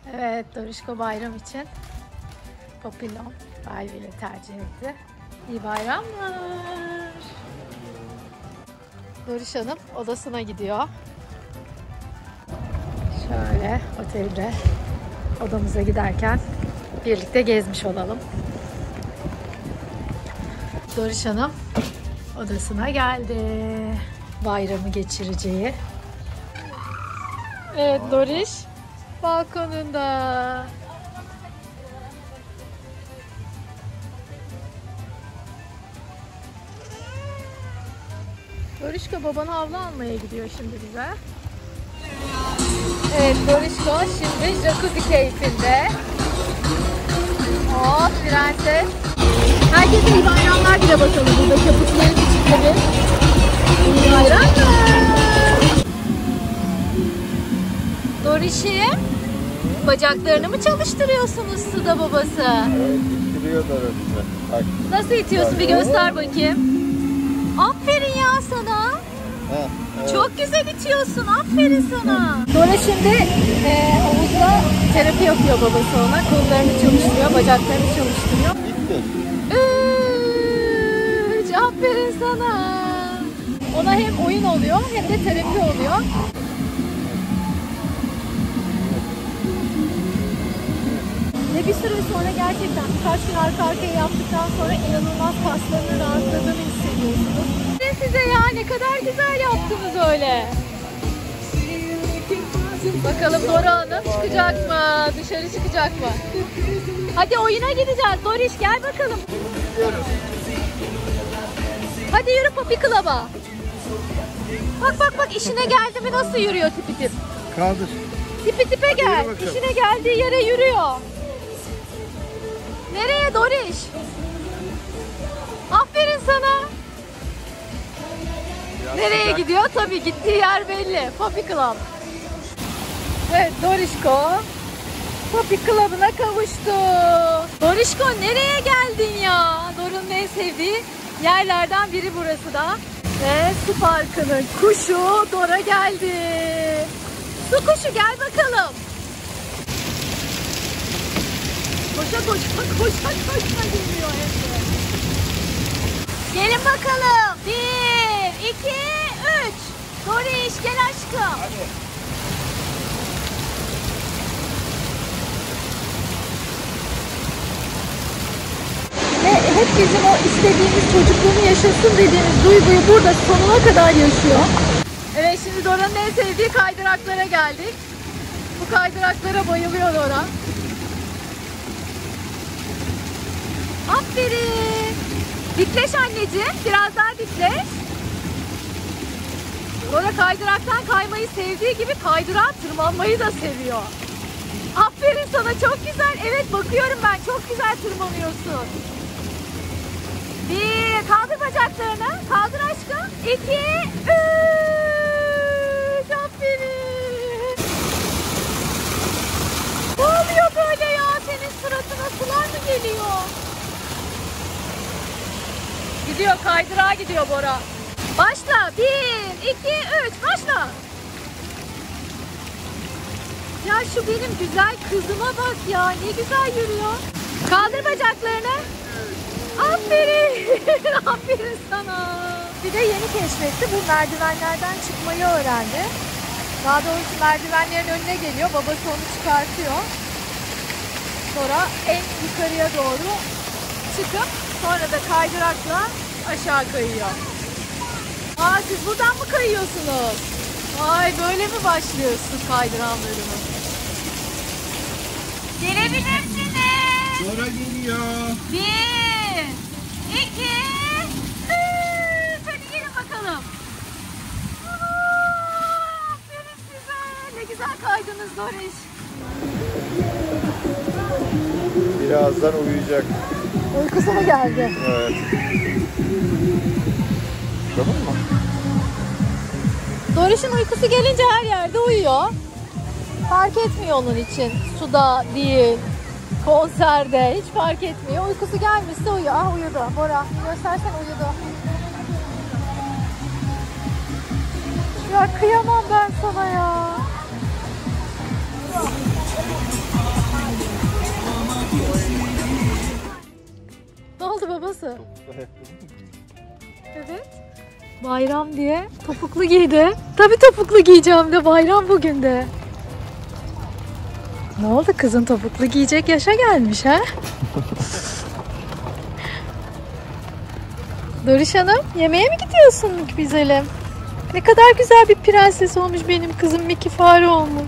Evet, Dorişko bayram için Papillon Barbie'yi tercih etti. İyi bayramlar. Doriş Hanım odasına gidiyor. Şöyle otelde odamıza giderken birlikte gezmiş olalım. Doriş Hanım odasına geldi. Bayramı geçireceği. Evet, Doriş balkonunda. Dorişko babanı havlu almaya gidiyor şimdi bize. Evet, Dorişko şimdi jacuzzi keyfinde. Oh, prenses. Herkese iyi bayramlar dile bakalım. Burada köpüklerin içinde bir iyi bayramlar. Doriş'im, bacaklarını mı çalıştırıyorsunuz suda babası? Evet, itiriyor Doriş'i. Bak. Nasıl itiyorsun? Bir göster bakayım. Aferin ya sana. Evet. Çok güzel itiyorsun. Aferin sana. Dora şimdi havuzda terapi yapıyor babası ona. Kollarını çalıştırıyor, bacaklarını çalıştırıyor. Bitti. Aferin sana. Ona hem oyun oluyor hem de terapi oluyor. Ve bir süre sonra gerçekten birkaç gün arka arkaya yaptıktan sonra inanılmaz kaslarının rahatladığını hissediyorsunuz. Size ya ne kadar güzel yaptınız öyle. Bakalım Dora Hanım çıkacak mı? Dışarı çıkacak mı? Hadi oyuna gideceğiz. Doriş gel bakalım. Hadi yürü Poppy Club'a. Bak işine geldi mi nasıl yürüyor tipi tip. Kaldır. Tipi tipe gel. İşine geldiği yere yürüyor. Nereye Doriş? Aferin sana. Nereye gidiyor? Tabii gittiği yer belli. Poppy Club. Evet, Dorişko Poppy Club'ına kavuştu. Dorişko nereye geldin ya? Dora'nın en sevdiği yerlerden biri burası da. Ve su parkının kuşu Dora geldi. Su kuşu gel bakalım. Koşa geliyor hep. Gelin bakalım. 1, 2, 3. Doriş gel aşkım. Hadi. Ve hep bizim o istediğimiz çocukluğunu yaşasın dediğimiz duyguyu burada sonuna kadar yaşıyor. Evet, şimdi Dora'nın en sevdiği kaydıraklara geldik. Bu kaydıraklara bayılıyor Dora. Aferin. Dikleş anneciğim. Biraz daha dikleş. Dora kaydıraktan kaymayı sevdiği gibi kaydırağa tırmanmayı da seviyor. Aferin sana, çok güzel. Evet, bakıyorum ben. Çok güzel tırmanıyorsun. 1, kaldır bacaklarını. Kaldır aşkım. 2, 3. Aferin. Ne oluyor böyle ya? Senin suratına sular mı geliyor? Gidiyor, kaydırağa gidiyor Bora. Başla. 1, 2, 3. Başla. Ya şu benim güzel kızıma bak ya. Ne güzel yürüyor. Kaldır bacaklarını. Aferin. Aferin sana. Bir de yeni keşfetti. Bu merdivenlerden çıkmayı öğrendi. Daha doğrusu merdivenlerin önüne geliyor. Babası onu çıkartıyor. Sonra en yukarıya doğru çıkıp sonra da kaydırakla aşağı kayıyor. Aa, siz buradan mı kayıyorsunuz? Vay, böyle mi başlıyorsun kaydıran bölümü? Gelebilirsiniz. Dora geliyor. 1, 2, 3. Hadi gelin bakalım. Aferin size. Ne güzel kaydınız Doriş. Birazdan uyuyacak. Uykusu mu geldi? Evet. Tamam mı? Doriş'in uykusu gelince her yerde uyuyor. Fark etmiyor onun için. Suda değil, konserde hiç fark etmiyor. Uykusu gelmişse uyuyor. Ah, uyudu. Bora göstersen, uyudu. Ya kıyamam ben sana ya. Topuklu ayakkabı mı giyiyor? Evet. Bayram diye topuklu giydi. Tabii topuklu giyeceğim de, bayram bugün de. Ne oldu, kızın topuklu giyecek yaşa gelmiş ha? Doriş Hanım, yemeğe mi gidiyorsun güzelim? Ne kadar güzel bir prenses olmuş benim kızım, Mickey fare olmuş.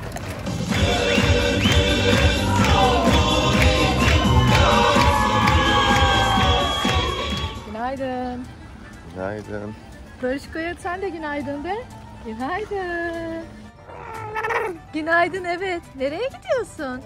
Günaydın. Günaydın. Dorişko'ya sen de günaydın de. Günaydın. Günaydın, evet. Nereye gidiyorsun?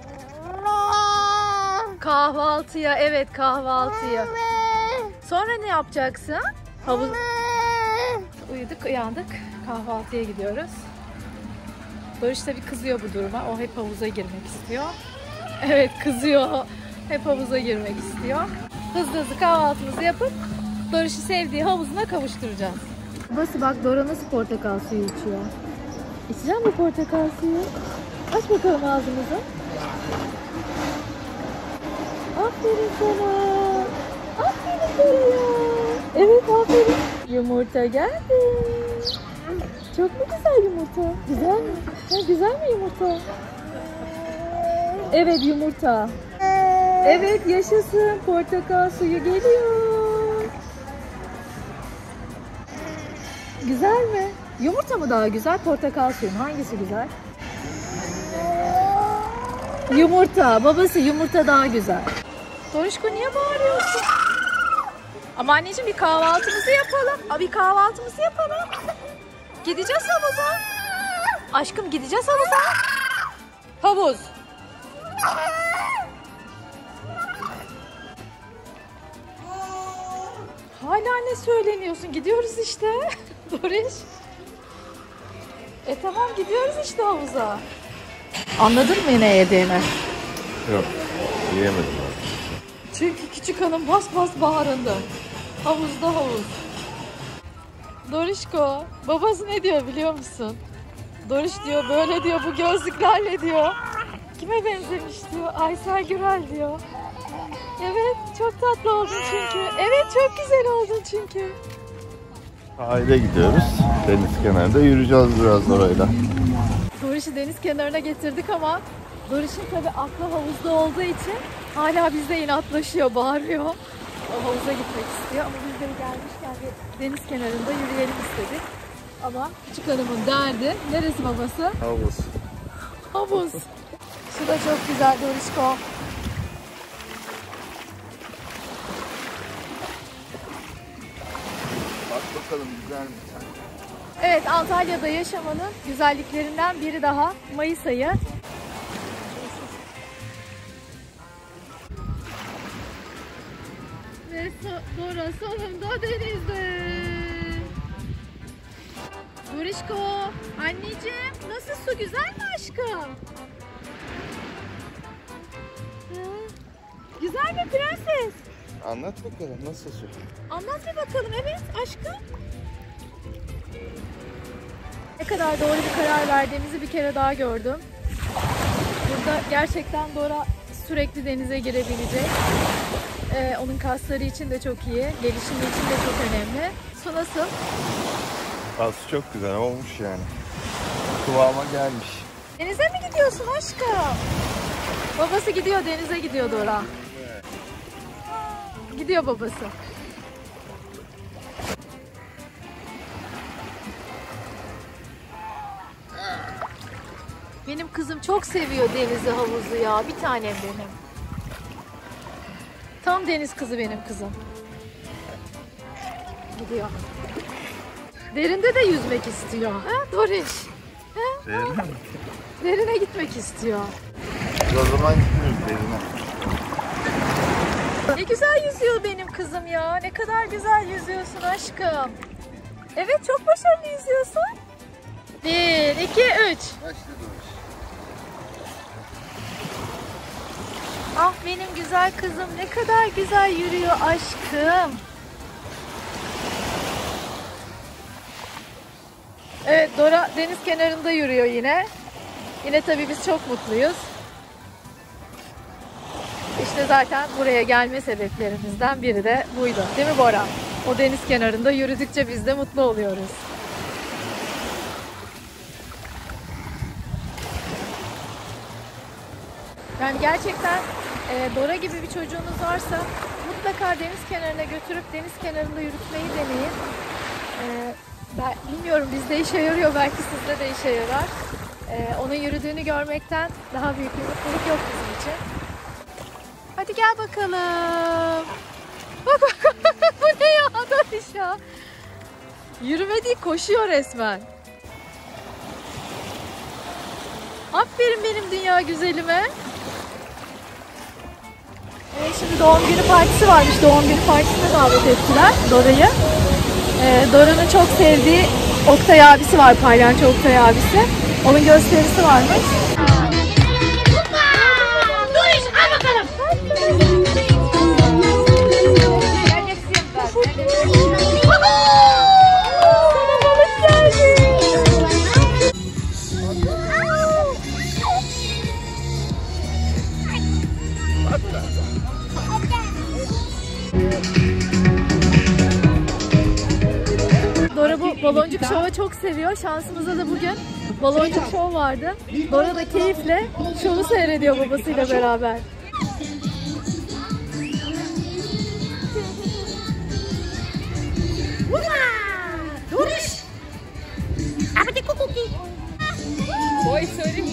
Kahvaltıya, evet kahvaltıya. Sonra ne yapacaksın? Havuz... Uyuduk, uyandık. Kahvaltıya gidiyoruz. Doriş tabii kızıyor bu duruma. O hep havuza girmek istiyor. Evet, kızıyor. Hep havuza girmek istiyor. Hızlı hızlı kahvaltımızı yapıp Doriş'i sevdiği havuzuna kavuşturacağız. Babası bak, Dora nasıl portakal suyu içiyor. İçeceğim mi portakal suyu? Aç bakalım ağzımızı. Aferin sana. Aferin sana ya. Evet, aferin. Yumurta geldi. Çok mu güzel yumurta? Güzel mi? Ha, güzel mi yumurta? Evet, yumurta. Evet, yaşasın. Portakal suyu geliyor. Güzel mi? Yumurta mı daha güzel, portakal suyu mu? Hangisi güzel? Yumurta. Babası, yumurta daha güzel. Dorişko, niye bağırıyorsun? Ama anneciğim, bir kahvaltımızı yapalım. Bir kahvaltımızı yapalım. Gideceğiz havuza. Aşkım, gideceğiz havuza. Havuz. Hala ne söyleniyorsun? Gidiyoruz işte. Doriş. Tamam, gidiyoruz işte havuza. Anladın mı ne yediğimi? Yok. Yiyemedim. Çünkü küçük hanım bas bas bağırındı. Havuzda havuz. Dorişko, babası ne diyor biliyor musun? Doriş diyor, böyle diyor, bu gözlüklerle diyor. Kime benzemiş diyor? Aysel Gürel diyor. Evet, çok tatlı oldun çünkü. Evet, çok güzel oldun çünkü. Sahile gidiyoruz. Deniz kenarında yürüyeceğiz biraz orayla. Doriş'i deniz kenarına getirdik ama Doriş'in tabii aklı havuzda olduğu için hala bizle inatlaşıyor, bağırıyor. O havuza gitmek istiyor ama biz de gelmişken bir deniz kenarında yürüyelim istedik. Ama küçük hanımın derdi, neresi babası? Havuz. Havuz. Şu da çok güzel Dorişko. Bak bakalım, güzel mi? Evet, Antalya'da yaşamanın güzelliklerinden biri daha Mayıs ayı. Ve Dora sonunda denizde. Dorişko, anneciğim, nasıl, su güzel mi aşkım? Güzel mi prenses? Anlat bakalım, nasıl su? Anlat bir bakalım, evet aşkım. Ne kadar doğru bir karar verdiğimizi bir kere daha gördüm. Burada gerçekten Dora sürekli denize girebilecek. Onun kasları için de çok iyi, gelişimi için de çok önemli. Su nasıl? Su çok güzel olmuş yani. Kıvama gelmiş. Denize mi gidiyorsun aşkım? Babası gidiyor, denize gidiyor Dora. Gidiyor babası. Benim kızım çok seviyor denizi, havuzu ya. Bir tanem benim. Tam deniz kızı benim kızım. Gidiyor. Derinde de yüzmek istiyor. Ha Doriş? Ha? Derine mi? Derine gitmek istiyor. O zaman gidiyoruz derine. Ne güzel yüzüyor benim kızım ya. Ne kadar güzel yüzüyorsun aşkım. Evet, çok başarılı yüzüyorsun. 1, 2, 3. Ah benim güzel kızım, ne kadar güzel yürüyor aşkım. Evet, Dora deniz kenarında yürüyor yine. Yine tabii biz çok mutluyuz. İşte zaten buraya gelme sebeplerimizden biri de buydu. Değil mi Bora? O deniz kenarında yürüdükçe biz de mutlu oluyoruz. Yani gerçekten Dora gibi bir çocuğunuz varsa mutlaka deniz kenarına götürüp deniz kenarında yürütmeyi deneyin. Ben bilmiyorum, bizde işe yarıyor, belki sizde de işe yarar. Onun yürüdüğünü görmekten daha büyük bir mutluluk yok bizim için. Hadi gel bakalım. Bak bak bu ne ya, Doriş ya. Yürüme değil, koşuyor resmen. Aferin benim dünya güzelime. Şimdi doğum günü partisi varmış. Doğum günü partisine davet ettiler Dora'yı. Dora'nın çok sevdiği Oktay abisi var, palyaço Oktay abisi. Onun gösterisi varmış. Doriş al bakalım. Dora bu baloncuk şovu çok seviyor. Şansımıza da bugün baloncuk şov vardı. Dora da keyifle şovu seyrediyor babasıyla beraber. Doriş. Hadi kukuki. Boy söyleyeyim.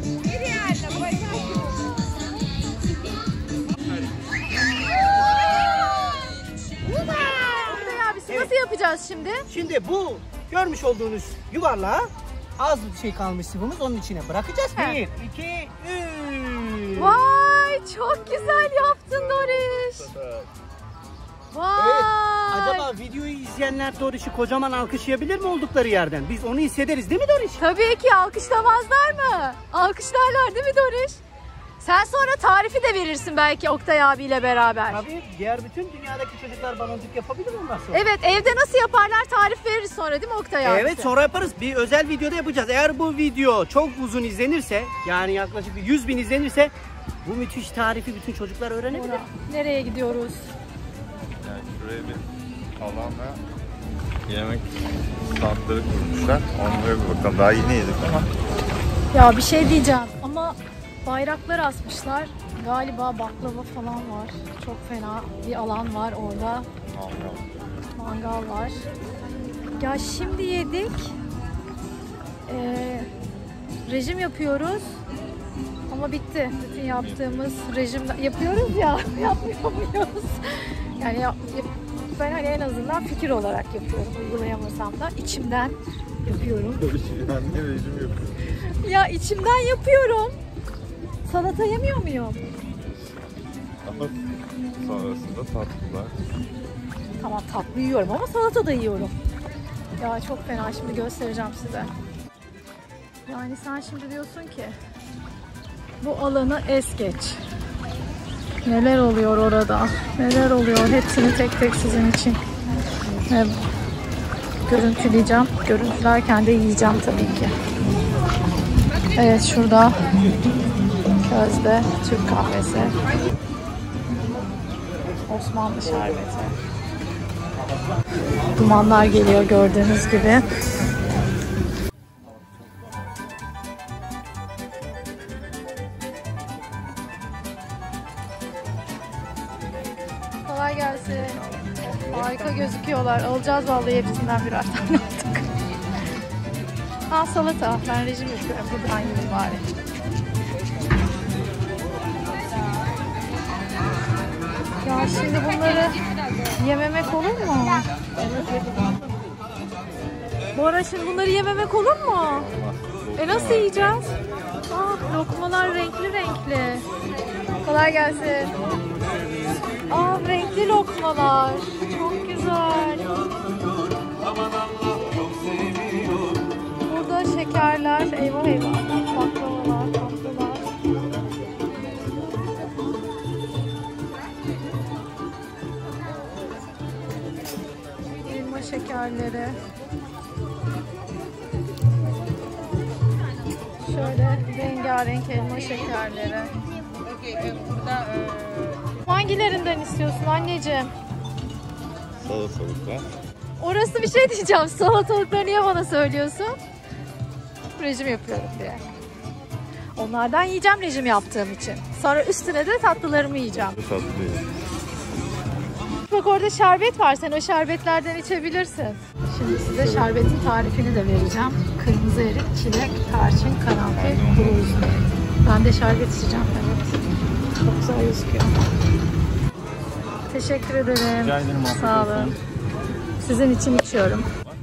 Nasıl yapacağız şimdi? Şimdi bu görmüş olduğunuz yuvarlağa az bir şey kalmış sıvımız, onun içine bırakacağız. He. 1, 2, 3. Vay, çok güzel yaptın Doriş. Vay. Evet. Acaba videoyu izleyenler Doriş'i kocaman alkışlayabilir mi oldukları yerden? Biz onu hissederiz değil mi Doriş? Tabii ki, alkışlamazlar mı? Alkışlarlar değil mi Doriş? Sen sonra tarifi de verirsin belki Oktay abiyle beraber. Tabii diğer bütün dünyadaki çocuklar baloncuk yapabilir mi ondan sonra? Evet, evde nasıl yaparlar tarif veririz sonra değil mi Oktay abi? Evet, sonra yaparız. Bir özel videoda yapacağız. Eğer bu video çok uzun izlenirse, yani yaklaşık 100.000 izlenirse, bu müthiş tarifi bütün çocuklar öğrenebilir. Nereye gidiyoruz? Yani şuraya bir alanla yemek standları kurmuşlar. Onlara bir bakalım. Daha yeni yedik ama. Ya bir şey diyeceğim ama bayraklar asmışlar. Galiba baklava falan var. Çok fena bir alan var orada. Mangal var. Ya şimdi yedik. Rejim yapıyoruz. Ama bitti. Bütün yaptığımız rejim yapıyoruz ya. Yapmıyor muyuz? Yani ben hani en azından fikir olarak yapıyorum. Uygulayamasam da içimden yapıyorum. Ben de rejim yapıyorum. Ya içimden yapıyorum. Salata yemiyor muyum? Ama sonrasında tatlılar. Tamam, tatlı yiyorum ama salata da yiyorum. Ya çok fena, şimdi göstereceğim size. Yani sen şimdi diyorsun ki bu alanı es geç. Neler oluyor orada? Neler oluyor? Hepsini tek tek sizin için görüntüleyeceğim. Görüntülerken de yiyeceğim tabii ki. Evet, şurada közde Türk kahvesi. Osmanlı şerbeti. Dumanlar geliyor gördüğünüz gibi. Kolay gelsin. Harika gözüküyorlar. Alacağız vallahi hepsinden birer tane aldık. Ha, salata. Ben rejim yapıyorum. Buradan yiyeyim bari. Ya şimdi bunları yememek olur mu? Bu ara şimdi bunları yememek olur mu? Nasıl yiyeceğiz? Ah, lokmalar renkli renkli. Kolay gelsin. Ah, renkli lokmalar. Çok güzel. Burada şekerler. Eyvah eyvah. Baklavalar, tatlılar. Elma şekerleri. Şöyle rengarenk elma şekerleri. Burada Hangilerinden istiyorsun anneciğim? Salatalıklar. Orası bir şey diyeceğim. Salatalıkları niye bana söylüyorsun? Rejim yapıyorum diye. Onlardan yiyeceğim rejim yaptığım için. Sonra üstüne de tatlılarımı yiyeceğim. Tatlı. Bak orada şerbet var. Sen o şerbetlerden içebilirsin. Şimdi size şerbetin tarifini de vereceğim. Kırmızı erik, çilek, tarçın, karanfil, kuru üzüm. Ben de şerbet içeceğim. Evet. Çok güzel gözüküyor. Teşekkür ederim. Rica ederim. Sağ olun. Sizin için içiyorum.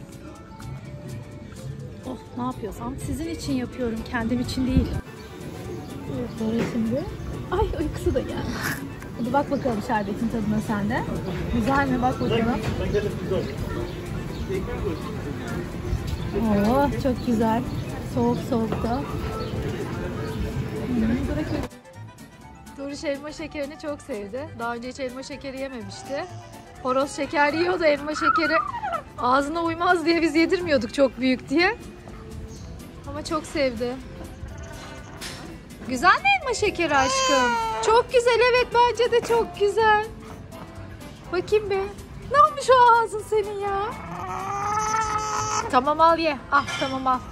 Oh, ne yapıyorsam sizin için yapıyorum. Kendim için değil. Sonra şimdi. Ay uykusu da geldi. Hadi bak bakalım şerbetin tadına sen de. Güzel mi? Bak bakalım. Oo, çok güzel. Soğuk soğuk da. Doriş elma şekerini çok sevdi. Daha önce hiç elma şekeri yememişti. Horoz şeker yiyordu, elma şekeri ağzına uymaz diye biz yedirmiyorduk çok büyük diye. Ama çok sevdi. Güzel mi elma şekeri aşkım? Çok güzel, evet bence de çok güzel. Bakayım be. Ne olmuş o ağzın senin ya? Tamam al ye. Ah tamam al.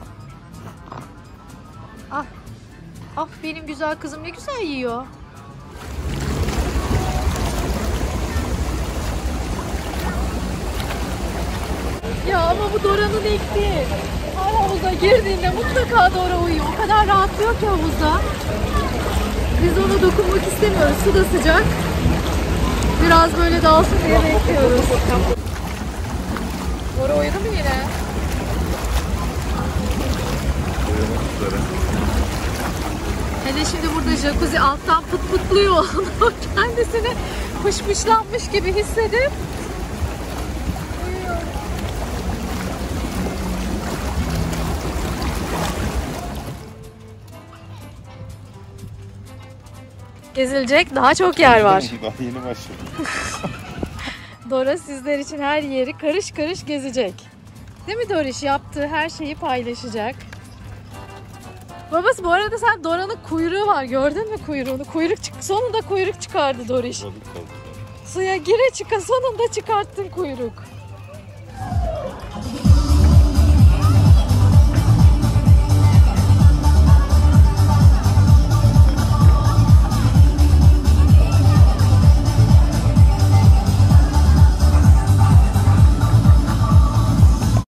Al. Ah benim güzel kızım ne güzel yiyor. Ya ama bu Dora'nın ilk değil. Her havuza girdiğinde mutlaka Dora uyuyor. O kadar rahatlıyor ki havuzda. Biz ona dokunmak istemiyoruz. Su da sıcak. Biraz böyle dalsın diye bekliyoruz. Dora uyudu mu yine? Uyumak üzere. Hele şimdi burada jacuzzi alttan pıt pıtlıyor. Kendisini pışpışlanmış gibi hissedip uyuyor. Gezilecek daha çok yer var. Daha yeni başladım. Dora sizler için her yeri karış karış gezecek. Değil mi Doriş? Yaptığı her şeyi paylaşacak. Babası bu arada sen Dora'nın kuyruğu var. Gördün mü kuyruğunu? Sonunda kuyruk çıkardı Doriş. Suya gire çıka sonunda çıkarttın kuyruk.